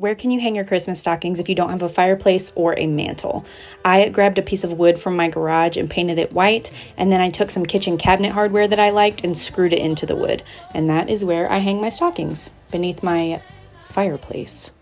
Where can you hang your Christmas stockings if you don't have a fireplace or a mantle? I grabbed a piece of wood from my garage and painted it white, and then I took some kitchen cabinet hardware that I liked and screwed it into the wood. And that is where I hang my stockings, beneath my fireplace.